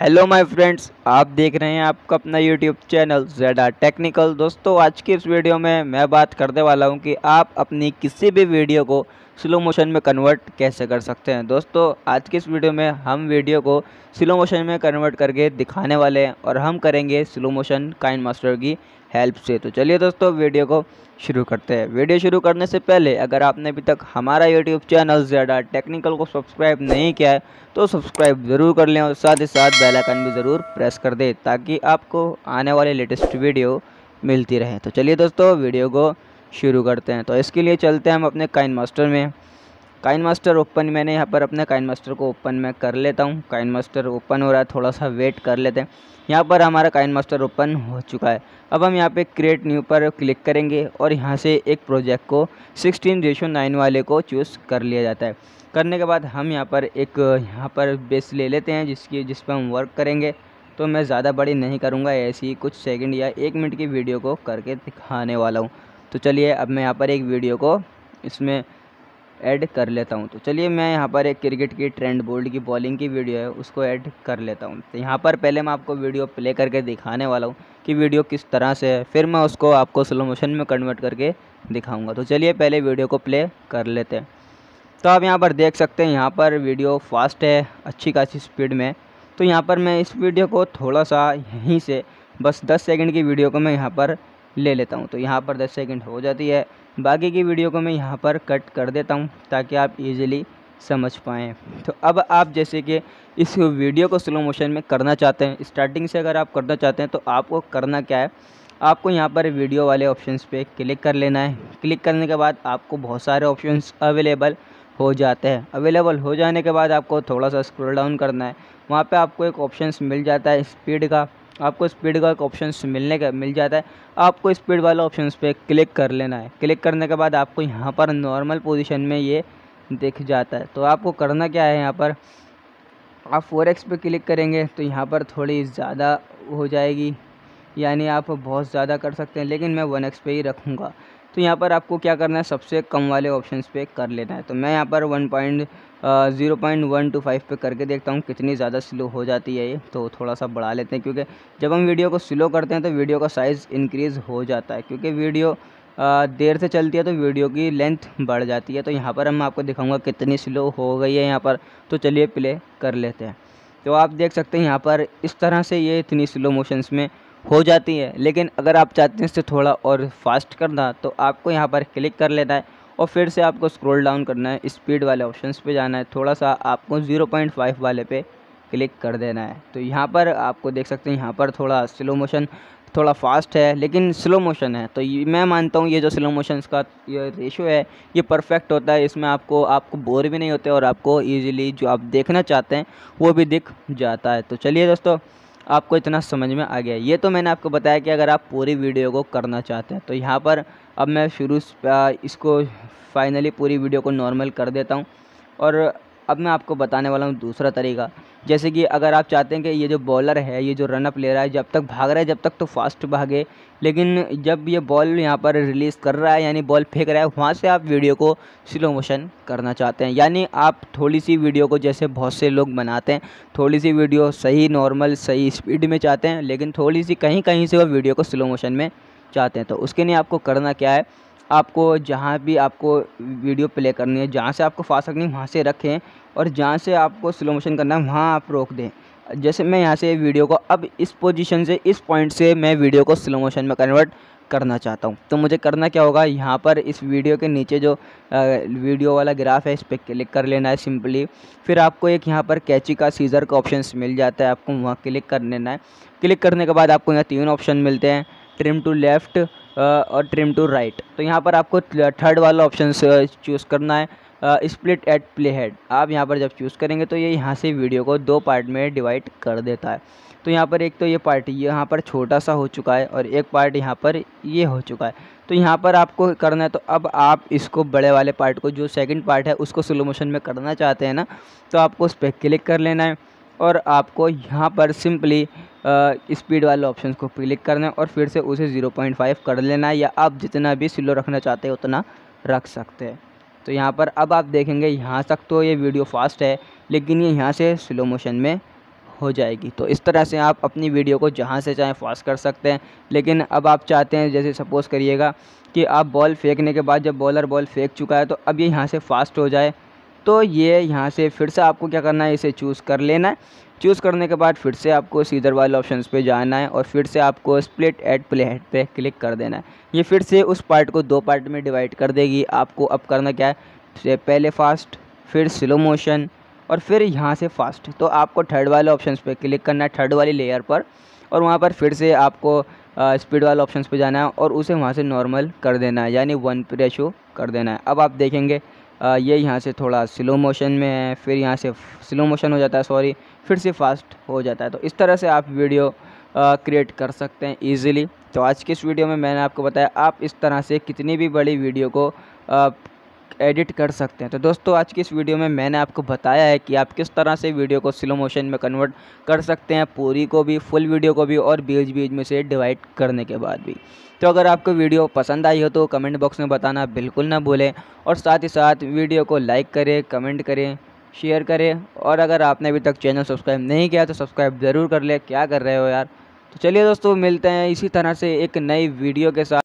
Hello my friends, आप देख रहे हैं आपका अपना यूट्यूब चैनल ZR टेक्निकल। दोस्तों, आज की इस वीडियो में मैं बात करने वाला हूं कि आप अपनी किसी भी वीडियो को स्लो मोशन में कन्वर्ट कैसे कर सकते हैं। दोस्तों, आज की इस वीडियो में हम वीडियो को स्लो मोशन में कन्वर्ट करके दिखाने वाले हैं और हम करेंगे स्लो मोशन काइनमास्टर की हेल्प से। तो चलिए दोस्तों, वीडियो को शुरू करते हैं। वीडियो शुरू करने से पहले अगर आपने अभी तक हमारा यूट्यूब चैनल ZR टेक्निकल को सब्सक्राइब नहीं किया है तो सब्सक्राइब ज़रूर कर लें और साथ ही साथ बेल आइकन भी ज़रूर प्रेस कर दें ताकि आपको आने वाले लेटेस्ट वीडियो मिलती रहे। तो चलिए दोस्तों, वीडियो को शुरू करते हैं। तो इसके लिए चलते हैं हम अपने काइनमास्टर में। काइनमास्टर ओपन, मैंने यहाँ पर अपने काइनमास्टर को ओपन में कर लेता हूँ। काइनमास्टर ओपन हो रहा है, थोड़ा सा वेट कर लेते हैं। यहाँ पर हमारा काइनमास्टर ओपन हो चुका है। अब हम यहाँ पे क्रिएट न्यू पर क्लिक करेंगे और यहाँ से एक प्रोजेक्ट को 16:9 वाले को चूज़ कर लिया जाता है। करने के बाद हम यहाँ पर बेस ले लेते हैं जिस पर हम वर्क करेंगे। तो मैं ज़्यादा बड़ी नहीं करूँगा, ऐसी ही कुछ सेकंड या 1 मिनट की वीडियो को करके दिखाने वाला हूँ। तो चलिए, अब मैं यहाँ पर एक वीडियो को इसमें ऐड कर लेता हूँ। तो चलिए, मैं यहाँ पर एक क्रिकेट की ट्रेंड बोल्ट की बॉलिंग की वीडियो है उसको ऐड कर लेता हूँ। तो यहाँ पर पहले मैं आपको वीडियो प्ले करके दिखाने वाला हूँ कि वीडियो किस तरह से है, फिर मैं उसको आपको स्लो मोशन में कन्वर्ट करके दिखाऊँगा। तो चलिए, पहले वीडियो को प्ले कर लेते हैं। तो आप यहाँ पर देख सकते हैं, यहाँ पर वीडियो फास्ट है, अच्छी खासी स्पीड में। तो यहाँ पर मैं इस वीडियो को थोड़ा सा यहीं से बस 10 सेकंड की वीडियो को मैं यहाँ पर ले लेता हूँ। तो यहाँ पर 10 सेकंड हो जाती है। बाकी की वीडियो को मैं यहाँ पर कट कर देता हूँ ताकि आप इजीली समझ पाएँ। तो अब आप जैसे कि इस वीडियो को स्लो मोशन में करना चाहते हैं, स्टार्टिंग से अगर आप करना चाहते हैं तो आपको करना क्या है, आपको यहाँ पर वीडियो वाले ऑप्शंस पे क्लिक कर लेना है। क्लिक करने के बाद आपको बहुत सारे ऑप्शंस अवेलेबल हो जाते हैं। अवेलेबल हो जाने के बाद आपको थोड़ा सा स्क्रॉल डाउन करना है। वहाँ पे आपको एक ऑप्शंस मिल जाता है स्पीड का। आपको स्पीड का एक ऑप्शंस मिल जाता है। आपको स्पीड वाला ऑप्शंस पे क्लिक कर लेना है। क्लिक करने के बाद आपको यहाँ पर नॉर्मल पोजीशन में ये दिख जाता है। तो आपको करना क्या है, यहाँ पर आप 4x पे क्लिक करेंगे तो यहाँ पर थोड़ी ज़्यादा हो जाएगी, यानी आप बहुत ज़्यादा कर सकते हैं, लेकिन मैं 1x पे ही रखूँगा। तो यहाँ पर आपको क्या करना है, सबसे कम वाले ऑप्शंस पे कर लेना है। तो मैं यहाँ पर 0.125 पे करके देखता हूँ कितनी ज़्यादा स्लो हो जाती है ये। तो थोड़ा सा बढ़ा लेते हैं, क्योंकि जब हम वीडियो को स्लो करते हैं तो वीडियो का साइज़ इंक्रीज़ हो जाता है, क्योंकि वीडियो देर से चलती है तो वीडियो की लेंथ बढ़ जाती है। तो यहाँ पर मैं आपको दिखाऊँगा कितनी स्लो हो गई है यहाँ पर। तो चलिए, प्ले कर लेते हैं। तो आप देख सकते हैं यहाँ पर इस तरह से ये इतनी स्लो मोशंस में हो जाती है। लेकिन अगर आप चाहते हैं इससे थोड़ा और फास्ट करना तो आपको यहाँ पर क्लिक कर लेना है और फिर से आपको स्क्रॉल डाउन करना है, स्पीड वाले ऑप्शंस पे जाना है, थोड़ा सा आपको 0.5 वाले पे क्लिक कर देना है। तो यहाँ पर आपको देख सकते हैं, यहाँ पर थोड़ा स्लो मोशन, थोड़ा फास्ट है लेकिन स्लो मोशन है। तो मैं मानता हूँ ये जो स्लो मोशंस का ये रेशो है ये परफेक्ट होता है। इसमें आपको बोर भी नहीं होते और आपको ईजिली जो आप देखना चाहते हैं वो भी दिख जाता है। तो चलिए दोस्तों, आपको इतना समझ में आ गया। ये तो मैंने आपको बताया कि अगर आप पूरी वीडियो को करना चाहते हैं। तो यहाँ पर अब मैं इसको फाइनली पूरी वीडियो को नॉर्मल कर देता हूँ। और अब मैं आपको बताने वाला हूँ दूसरा तरीका। जैसे कि अगर आप चाहते हैं कि ये जो बॉलर है, ये जो रनअप ले रहा है, जब तक भाग रहा है जब तक तो फास्ट भागे, लेकिन जब ये बॉल यहाँ पर रिलीज़ कर रहा है यानी बॉल फेंक रहा है, वहाँ से आप वीडियो को स्लो मोशन करना चाहते हैं। यानी आप थोड़ी सी वीडियो को, जैसे बहुत से लोग बनाते हैं, थोड़ी सी वीडियो सही नॉर्मल सही स्पीड में चाहते हैं, लेकिन थोड़ी सी कहीं कहीं से वो वीडियो को स्लो मोशन में चाहते हैं। तो उसके लिए आपको करना क्या है, आपको जहाँ भी आपको वीडियो प्ले करनी है, जहाँ से आपको फास्ट रखनी है वहाँ से रखें, और जहाँ से आपको स्लो मोशन करना है वहाँ आप रोक दें। जैसे मैं यहाँ से वीडियो को अब इस पोजीशन से, इस पॉइंट से मैं वीडियो को स्लो मोशन में कन्वर्ट करना चाहता हूँ। तो मुझे करना क्या होगा, यहाँ पर इस वीडियो के नीचे जो वीडियो वाला ग्राफ है इस पर क्लिक कर लेना है सिंपली। फिर आपको एक यहाँ पर कैची का सीज़र का ऑप्शन मिल जाता है, आपको वहाँ क्लिक कर लेना है। क्लिक करने के बाद आपको यहाँ 3 ऑप्शन मिलते हैं, ट्रिम टू लेफ़्ट और ट्रिम टू राइट। तो यहाँ पर आपको थर्ड वाला ऑप्शन चूज़ करना है, स्प्लिट एट प्ले हेड। आप यहाँ पर जब चूज़ करेंगे तो ये यहाँ से वीडियो को 2 पार्ट में डिवाइड कर देता है। तो यहाँ पर एक तो ये पार्ट यहाँ पर छोटा सा हो चुका है और एक पार्ट यहाँ पर ये हो चुका है। तो यहाँ पर आपको करना है, तो अब आप इसको बड़े वाले पार्ट को, जो सेकंड पार्ट है उसको स्लो मोशन में करना चाहते हैं ना, तो आपको उस पर क्लिक कर लेना है और आपको यहाँ पर सिंपली स्पीड वाले ऑप्शन को क्लिक करना है और फिर से उसे 0.5 कर लेना है, या आप जितना भी स्लो रखना चाहते हैं उतना रख सकते हैं। तो यहाँ पर अब आप देखेंगे यहाँ तक तो ये वीडियो फास्ट है, लेकिन ये यहाँ से स्लो मोशन में हो जाएगी। तो इस तरह से आप अपनी वीडियो को जहाँ से चाहें फास्ट कर सकते हैं। लेकिन अब आप चाहते हैं, जैसे सपोज़ करिएगा कि आप बॉल फेंकने के बाद जब बॉलर बॉल फेंक चुका है तो अब ये यहाँ से फास्ट हो जाए, तो ये यहाँ से फिर से आपको क्या करना है, इसे चूज़ कर लेना है। चूज़ करने के बाद फिर से आपको सीधर वाले ऑप्शंस पे जाना है और फिर से आपको स्प्लिट एट प्ले हेड पे क्लिक कर देना है। ये फिर से उस पार्ट को 2 पार्ट में डिवाइड कर देगी। आपको अब करना क्या है, पहले फास्ट, फिर स्लो मोशन और फिर यहाँ से फास्ट। तो आपको थर्ड वाले ऑप्शंस पे क्लिक करना है, थर्ड वाली लेयर पर, और वहाँ पर फिर से आपको स्पीड वाले ऑप्शंस पे जाना है और उसे वहाँ से नॉर्मल कर देना है, यानी 1 रेशो कर देना है। अब आप देखेंगे ये यहाँ से थोड़ा स्लो मोशन में है, फिर यहाँ से स्लो मोशन हो जाता है, सॉरी, फिर से फास्ट हो जाता है। तो इस तरह से आप वीडियो क्रिएट कर सकते हैं ईज़िली। तो आज की इस वीडियो में मैंने आपको बताया आप इस तरह से कितनी भी बड़ी वीडियो को एडिट कर सकते हैं। तो दोस्तों आज की इस वीडियो में मैंने आपको बताया है कि आप किस तरह से वीडियो को स्लो मोशन में कन्वर्ट कर सकते हैं, पूरी को भी, फुल वीडियो को भी, और बीच बीच में से डिवाइड करने के बाद भी। तो अगर आपको वीडियो पसंद आई हो तो कमेंट बॉक्स में बताना बिल्कुल ना भूलें, और साथ ही साथ वीडियो को लाइक करें, कमेंट करें, शेयर करें, और अगर आपने अभी तक चैनल सब्सक्राइब नहीं किया तो सब्सक्राइब ज़रूर कर ले। क्या कर रहे हो यार। तो चलिए दोस्तों, मिलते हैं इसी तरह से एक नई वीडियो के साथ।